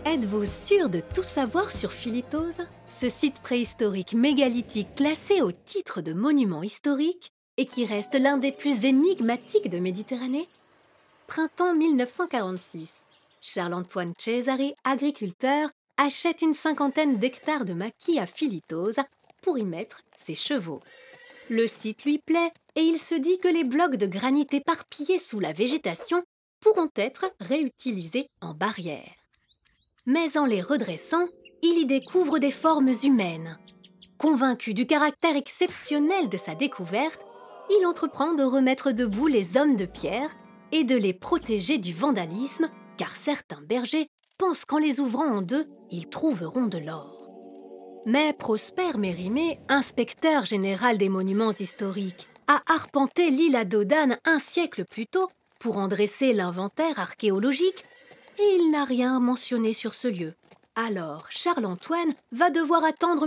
Êtes-vous sûr de tout savoir sur Philitose? Ce site préhistorique mégalithique classé au titre de monument historique et qui reste l'un des plus énigmatiques de Méditerranée? Printemps 1946. Charles-Antoine Cesari, agriculteur, achète une cinquantaine d'hectares de maquis à Philitose pour y mettre ses chevaux. Le site lui plaît et il se dit que les blocs de granit éparpillés sous la végétation pourront être réutilisés en barrière. Mais en les redressant, il y découvre des formes humaines. Convaincu du caractère exceptionnel de sa découverte, il entreprend de remettre debout les hommes de pierre et de les protéger du vandalisme, car certains bergers pensent qu'en les ouvrant en deux, ils trouveront de l'or. Mais Prosper Mérimée, inspecteur général des monuments historiques, a arpenté l'île à Dodane un siècle plus tôt pour en dresser l'inventaire archéologique et il n'a rien mentionné sur ce lieu. Alors, Charles-Antoine va devoir attendre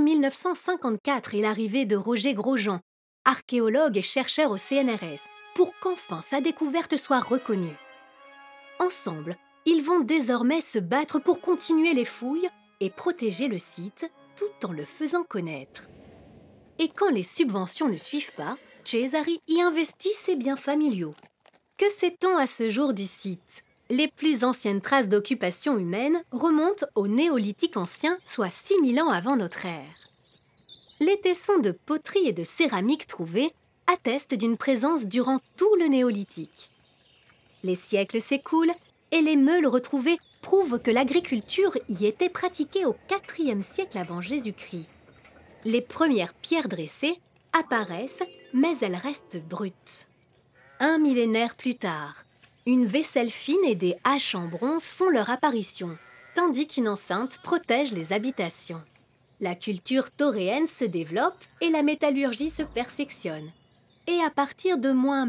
1954 et l'arrivée de Roger Grosjean, archéologue et chercheur au CNRS, pour qu'enfin sa découverte soit reconnue. Ensemble, ils vont désormais se battre pour continuer les fouilles et protéger le site tout en le faisant connaître. Et quand les subventions ne suivent pas, Cesari y investit ses biens familiaux. Que sait-on à ce jour du site? Les plus anciennes traces d'occupation humaine remontent au Néolithique ancien, soit 6000 ans avant notre ère. Les tessons de poterie et de céramique trouvés attestent d'une présence durant tout le Néolithique. Les siècles s'écoulent et les meules retrouvées prouvent que l'agriculture y était pratiquée au IVe siècle avant Jésus-Christ. Les premières pierres dressées apparaissent, mais elles restent brutes. Un millénaire plus tard, une vaisselle fine et des haches en bronze font leur apparition, tandis qu'une enceinte protège les habitations. La culture tauréenne se développe et la métallurgie se perfectionne. Et à partir de moins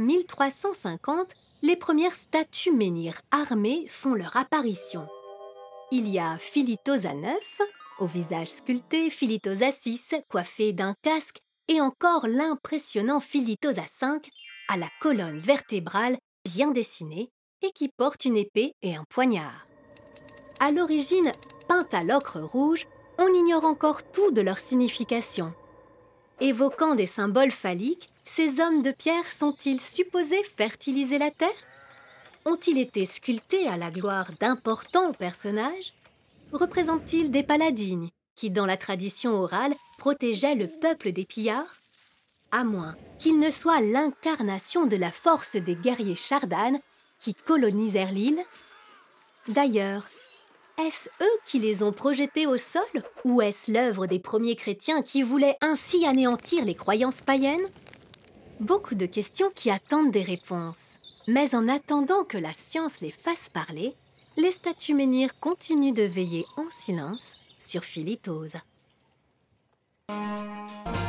1350, les premières statues menhirs armées font leur apparition. Il y a Philitose à 9, au visage sculpté, Philitose à 6, coiffé d'un casque, et encore l'impressionnant Philitose à 5, à la colonne vertébrale bien dessinée et qui porte une épée et un poignard. À l'origine, peintes à l'ocre rouge, on ignore encore tout de leur signification. Évoquant des symboles phalliques, ces hommes de pierre sont-ils supposés fertiliser la terre? Ont-ils été sculptés à la gloire d'importants personnages? Représentent-ils des paladines qui, dans la tradition orale, protégeaient le peuple des pillards? À moins qu'ils ne soient l'incarnation de la force des guerriers chardanes qui colonisèrent l'île? D'ailleurs, est-ce eux qui les ont projetés au sol ou est-ce l'œuvre des premiers chrétiens qui voulaient ainsi anéantir les croyances païennes? Beaucoup de questions qui attendent des réponses. Mais en attendant que la science les fasse parler, les statues menhirs continuent de veiller en silence sur Philitose.